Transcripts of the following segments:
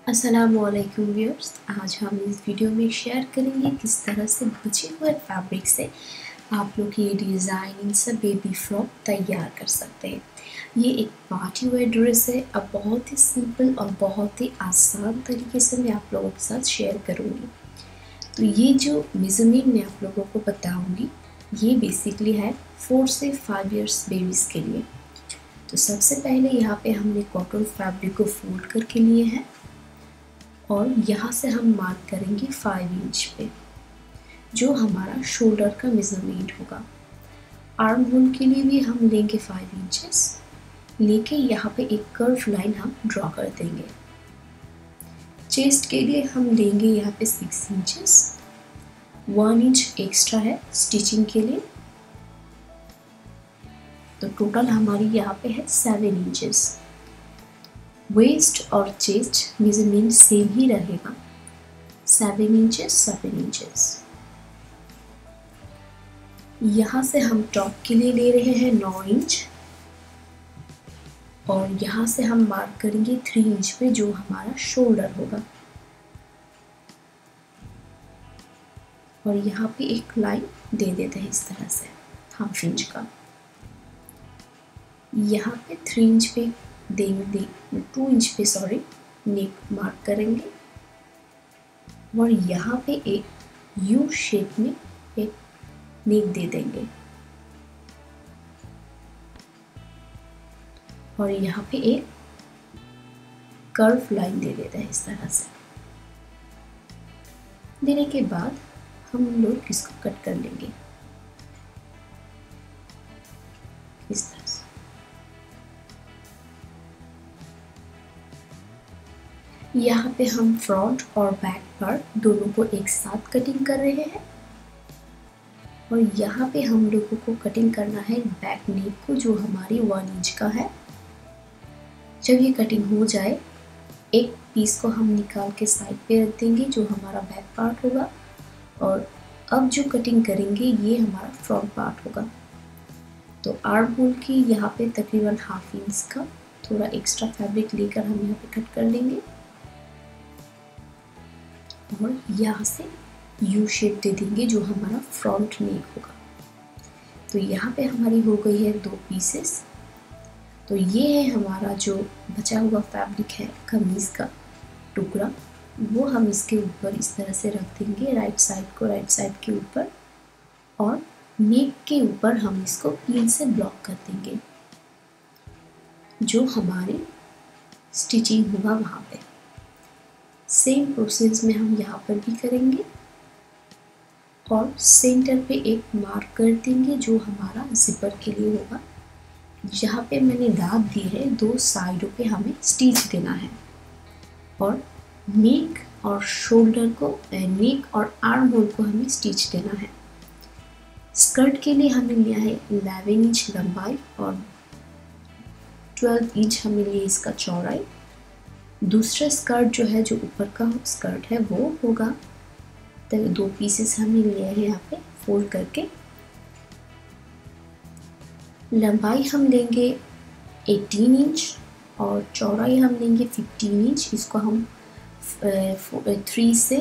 अस्सलामुअलैकुम व्यूअर्स, आज हम इस वीडियो में शेयर करेंगे किस तरह से बचे हुए फैब्रिक से आप लोग ये डिज़ाइनिंग से बेबी फ्रॉक तैयार कर सकते हैं। ये एक पार्टी वेयर ड्रेस है। अब बहुत ही सिंपल और बहुत ही आसान तरीके से मैं आप लोगों के साथ शेयर करूँगी। तो ये जो मेज़रमेंट मैं आप लोगों को बताऊँगी ये बेसिकली है 4 से 5 इयर्स बेबीज़ के लिए। तो सबसे पहले यहाँ पे हमने कॉटन फैब्रिक को फोल्ड करके लिए हैं और यहाँ से हम मार्क करेंगे 5 इंच पे, जो हमारा शोल्डर का मेज़रमेंट होगा। आर्म होल के लिए भी हम लेंगे 5 इंचेस, लेके यहाँ पे एक कर्व लाइन हम ड्रॉ कर देंगे। चेस्ट के लिए हम लेंगे यहाँ पे 6 इंचेस, 1 इंच एक्स्ट्रा है स्टिचिंग के लिए। तो टोटल हमारी यहाँ पे है 7 इंचेस। वेस्ट और चेस्ट मेजरमेंट सेम ही रहेगा, 7 इंचेस 7 इंचेस। यहाँ से हम टॉप के लिए ले रहे हैं 9 इंच और यहाँ से हम मार्क करेंगे 3 इंच पे, जो हमारा शोल्डर होगा। और यहाँ पे एक लाइन दे देते हैं इस तरह से हाफ इंच का। यहाँ पे 3 इंच पे देंगे, 2 इंच पे सॉरी नेक मार्क करेंगे और यहाँ पे एक यू शेप में एक नेक दे देंगे और यहाँ पे एक कर्व लाइन दे देते हैं इस तरह से। देने के बाद हम लोग इसको कट कर लेंगे इस तरह से। यहाँ पे हम फ्रंट और बैक पार्ट दोनों को एक साथ कटिंग कर रहे हैं और यहाँ पे हम लोगों को कटिंग करना है बैक नेक को, जो हमारी 1 इंच का है। जब ये कटिंग हो जाए, एक पीस को हम निकाल के साइड पे रख देंगे, जो हमारा बैक पार्ट होगा। और अब जो कटिंग करेंगे ये हमारा फ्रंट पार्ट होगा। तो आर्म होल की यहाँ पे तकरीबन हाफ इंच का थोड़ा एक्स्ट्रा फैब्रिक लेकर हम यहाँ पे कट कर लेंगे और यहाँ से यू शेप दे देंगे, जो हमारा फ्रंट नेक होगा। तो यहाँ पे हमारी हो गई है 2 पीसेस। तो ये है हमारा जो बचा हुआ फैब्रिक है, कमीज़ का टुकड़ा, वो हम इसके ऊपर इस तरह से रख देंगे, राइट साइड को राइट साइड के ऊपर, और नेक के ऊपर हम इसको पिन से ब्लॉक कर देंगे, जो हमारी स्टिचिंग होगा वहाँ पे। सेम प्रोसेस में हम यहाँ पर भी करेंगे और सेंटर पे एक मार्क कर देंगे, जो हमारा जिपर के लिए होगा। जहाँ पे मैंने दाग दी है, 2 साइडों पे हमें स्टिच देना है। और नेक और शोल्डर को, नेक और आर्म होल को हमें स्टिच देना है। स्कर्ट के लिए हमने लिया है 11 इंच लंबाई और 12 इंच हमने लिया इसका चौड़ाई। दूसरा स्कर्ट जो है, जो ऊपर का स्कर्ट है, वो होगा, तो 2 पीसेस हमने लिए हैं यहाँ पे फोल्ड करके। लंबाई हम लेंगे 18 इंच और चौड़ाई हम लेंगे 15 इंच। इसको हम 3 से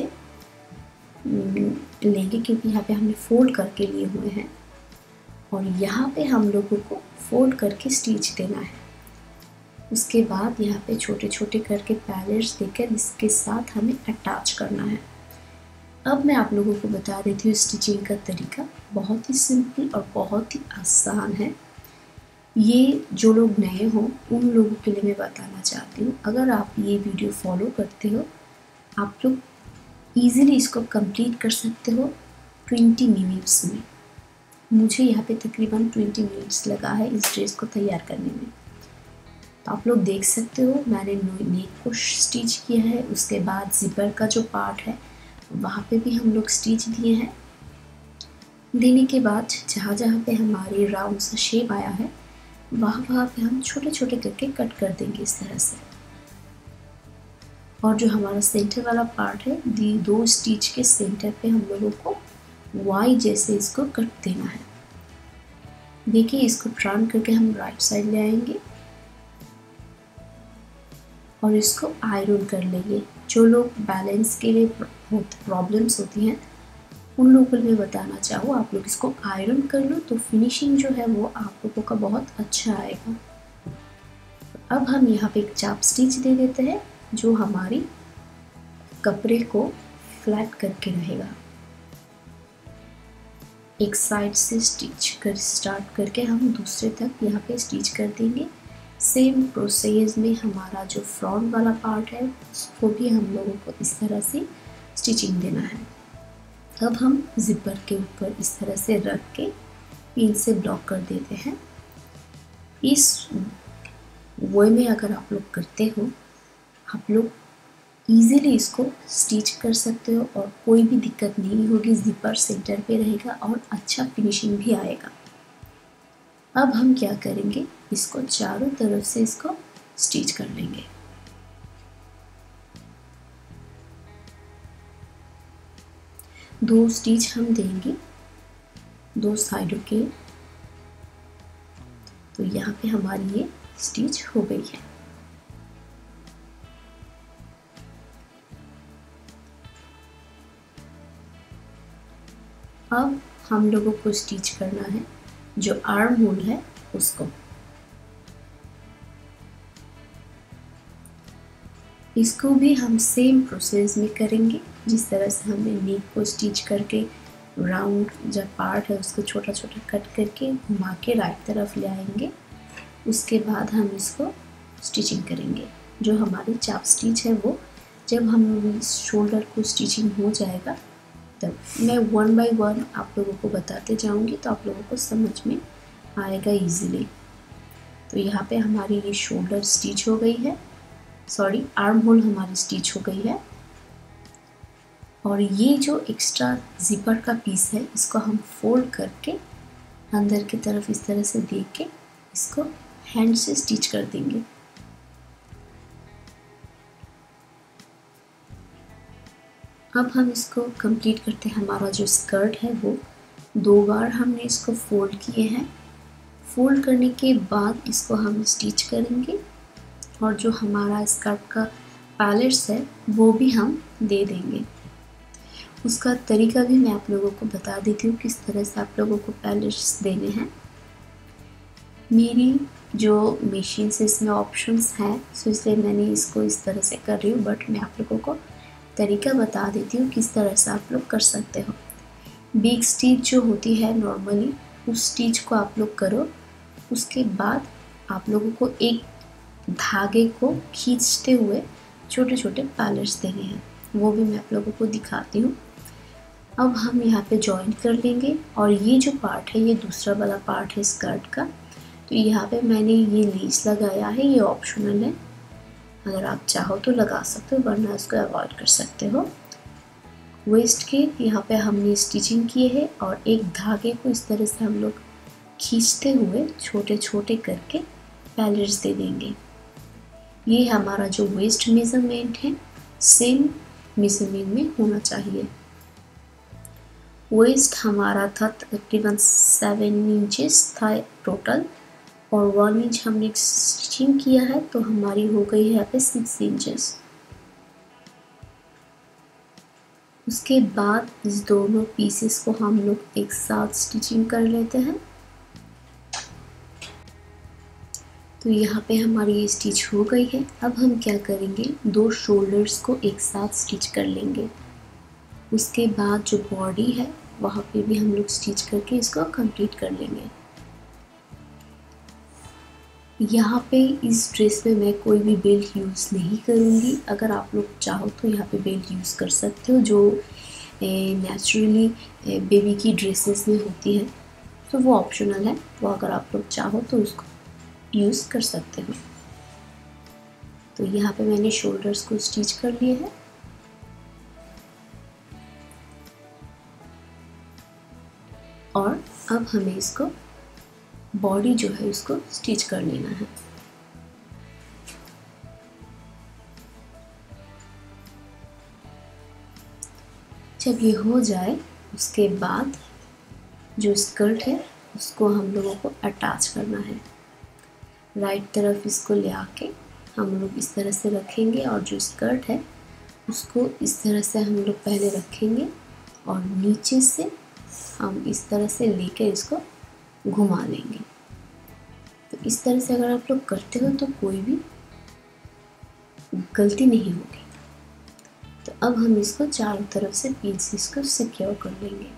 लेंगे, क्योंकि यहाँ पे हमने फोल्ड करके लिए हुए हैं और यहाँ पे हम लोगों को फोल्ड करके स्टिच देना है। उसके बाद यहाँ पे छोटे छोटे करके पैलेट्स देकर इसके साथ हमें अटैच करना है। अब मैं आप लोगों को बता देती हूँ स्टिचिंग का तरीका। बहुत ही सिंपल और बहुत ही आसान है। ये जो लोग नए हो उन लोगों के लिए मैं बताना चाहती हूँ। अगर आप ये वीडियो फॉलो करते हो, आप लोग ईज़िली इसको कंप्लीट कर सकते हो 20 मिनट्स में। मुझे यहाँ पे तकरीबन 20 मिनट्स लगा है इस ड्रेस को तैयार करने में। तो आप लोग देख सकते हो, मैंने नेक को स्टिच किया है। उसके बाद जिपर का जो पार्ट है वहाँ पे भी हम लोग स्टिच दिए हैं। देने के बाद जहाँ जहाँ पे हमारी राउंड सा शेप आया है, वहाँ पे हम छोटे छोटे करके कट कर देंगे इस तरह से। और जो हमारा सेंटर वाला पार्ट है, 2 स्टिच के सेंटर पे हम लोगों को वाई जैसे इसको कट देना है। देखिए, इसको टर्न करके हम राइट साइड ले आएंगे और इसको आयरन कर लेंगे। जो लोग बैलेंस के लिए बहुत प्रॉब्लम्स होती हैं उन लोगों को मैं बताना चाहूँ, आप लोग इसको आयरन कर लो तो फिनिशिंग जो है वो आप लोगों का बहुत अच्छा आएगा। अब हम यहाँ पे एक चाप स्टिच दे देते हैं जो हमारी कपड़े को फ्लैट करके रहेगा। एक साइड से स्टिच कर स्टार्ट करके हम दूसरे तक यहाँ पे स्टिच कर देंगे। सेम प्रोसेस में हमारा जो फ्रंट वाला पार्ट है उसको भी हम लोगों को इस तरह से स्टिचिंग देना है। अब हम जिपर के ऊपर इस तरह से रख के पिन से ब्लॉक कर देते हैं। इस वे में अगर आप लोग करते हो आप लोग इजीली इसको स्टिच कर सकते हो और कोई भी दिक्कत नहीं होगी, जिपर सेंटर पे रहेगा और अच्छा फिनिशिंग भी आएगा। अब हम क्या करेंगे, इसको चारों तरफ से इसको स्टिच कर लेंगे। दो स्टिच हम देंगे दो साइडों के। तो यहाँ पे हमारी ये स्टिच हो गई है। अब हम लोगों को स्टिच करना है जो आर्म होल है उसको। इसको भी हम सेम प्रोसेस में करेंगे जिस तरह से हमने नेक को स्टिच करके राउंड जब पार्ट है उसको छोटा छोटा कट करके घुमा के राइट तरफ ले आएंगे। उसके बाद हम इसको स्टिचिंग करेंगे। जो हमारी चाप स्टिच है वो जब हम शोल्डर को स्टिचिंग हो जाएगा तब मैं 1 बाय 1 आप लोगों को बताते जाऊंगी तो आप लोगों को समझ में आएगा इजीली। तो यहाँ पे हमारी ये शोल्डर स्टिच हो गई है, सॉरी आर्म होल हमारी स्टिच हो गई है। और ये जो एक्स्ट्रा जिपर का पीस है इसको हम फोल्ड करके अंदर की तरफ इस तरह से दे के इसको हैंड से स्टिच कर देंगे। अब हम इसको कंप्लीट करते हैं। हमारा जो स्कर्ट है वो 2 बार हमने इसको फोल्ड किए हैं। फोल्ड करने के बाद इसको हम स्टिच करेंगे और जो हमारा स्कर्ट का पैलेट्स है वो भी हम दे देंगे। उसका तरीका भी मैं आप लोगों को बता देती हूँ किस तरह से आप लोगों को पैलेट्स देने हैं। मेरी जो मशीन से इसमें ऑप्शंस हैं सो इसलिए मैंने इसको इस तरह से कर रही हूँ, बट मैं आप लोगों को तरीका बता देती हूँ किस तरह से आप लोग कर सकते हो। बिग स्टिच जो होती है नॉर्मली उस स्टिच को आप लोग करो। उसके बाद आप लोगों को एक धागे को खींचते हुए छोटे छोटे पैलेट्स देने हैं, वो भी मैं आप लोगों को दिखाती हूँ। अब हम यहाँ पे जॉइन कर लेंगे और ये जो पार्ट है ये दूसरा वाला पार्ट है स्कर्ट का। तो यहाँ पे मैंने ये लेस लगाया है, ये ऑप्शनल है, अगर आप चाहो तो लगा सकते हो वरना इसको अवॉइड कर सकते हो। वेस्ट के यहाँ पे हमने स्टिचिंग किए है और एक धागे को इस तरह से हम लोग खींचते हुए छोटे छोटे करके पैलेट्स दे देंगे। ये हमारा जो वेस्ट मेजरमेंट है सेम मेजरमेंट में होना चाहिए। वेस्ट हमारा था तकरीबन 7 इंचेस था टोटल और 1 इंच हमने स्टिचिंग किया है तो हमारी हो गई है यहाँ पे 6 इंचेस। उसके बाद इस दोनों पीसेस को हम लोग एक साथ स्टिचिंग कर लेते हैं। तो यहाँ पे हमारी ये स्टिच हो गई है। अब हम क्या करेंगे, 2 शोल्डर्स को एक साथ स्टिच कर लेंगे। उसके बाद जो बॉडी है वहाँ पे भी हम लोग स्टिच करके इसको कंप्लीट कर लेंगे। यहाँ पे इस ड्रेस में मैं कोई भी बेल्ट यूज़ नहीं करूँगी। अगर आप लोग चाहो तो यहाँ पे बेल्ट यूज़ कर सकते हो, जो नेचुरली बेबी की ड्रेसेस में होती है, तो वो ऑप्शनल है, वो अगर आप लोग चाहो तो उसको यूज़ कर सकते हो। तो यहाँ पे मैंने शोल्डर्स को स्टिच कर लिए हैं। और अब हमें इसको बॉडी जो है उसको स्टिच कर लेना है। जब ये हो जाए उसके बाद जो स्कर्ट है उसको हम लोगों को अटैच करना है। राइट तरफ इसको ले आके हम लोग इस तरह से रखेंगे और जो स्कर्ट है उसको इस तरह से हम लोग पहले रखेंगे और नीचे से हम इस तरह से लेकर इसको घुमा लेंगे। तो इस तरह से अगर आप लोग करते हो तो कोई भी गलती नहीं होगी। तो अब हम इसको चारों तरफ से पीसेस को सिक्योर कर लेंगे।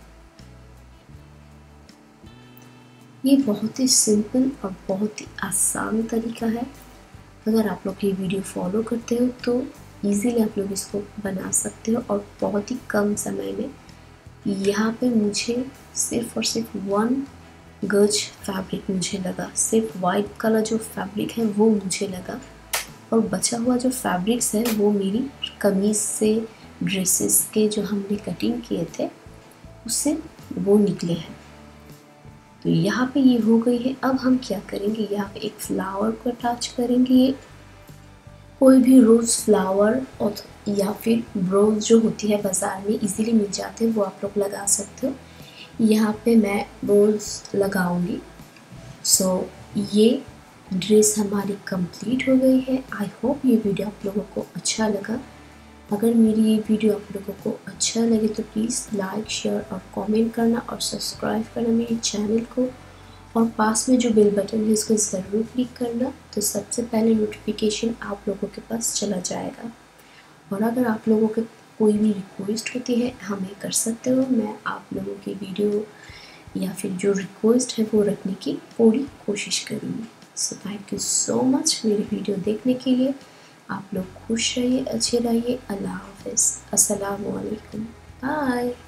ये बहुत ही सिंपल और बहुत ही आसान तरीका है। अगर आप लोग ये वीडियो फॉलो करते हो तो इजीली आप लोग इसको बना सकते हो और बहुत ही कम समय में। यहाँ पे मुझे सिर्फ और सिर्फ 1 गज फैब्रिक मुझे लगा, सिर्फ वाइट कलर जो फैब्रिक है वो मुझे लगा और बचा हुआ जो फैब्रिक्स है वो मेरी कमीज़ से, ड्रेसेस के जो हमने कटिंग किए थे उससे वो निकले हैं। तो यहाँ पे ये हो गई है। अब हम क्या करेंगे, यहाँ पे एक फ्लावर को अटैच करेंगे। कोई भी रोज़ फ्लावर और या फिर रोज़ जो होती है बाज़ार में इजीली मिल जाते हैं वो आप लोग लगा सकते हो। यहाँ पे मैं रोज़ लगाऊंगी। सो ये ड्रेस हमारी कंप्लीट हो गई है। आई होप ये वीडियो आप लोगों को अच्छा लगा। अगर मेरी ये वीडियो आप लोगों को अच्छा लगे तो प्लीज़ लाइक, शेयर और कमेंट करना और सब्सक्राइब करना मेरे चैनल को, और पास में जो बेल बटन है इसको ज़रूर क्लिक करना, तो सबसे पहले नोटिफिकेशन आप लोगों के पास चला जाएगा। और अगर आप लोगों के कोई भी रिक्वेस्ट होती है हमें कर सकते हो, मैं आप लोगों की वीडियो या फिर जो रिक्वेस्ट है वो रखने की पूरी कोशिश करूँगी। So thank you so much मेरी वीडियो देखने के लिए। आप लोग खुश रहिए, अच्छे रहिए। अल्लाह हाफ़िज़। अस्सलामु अलैकुम। बाय।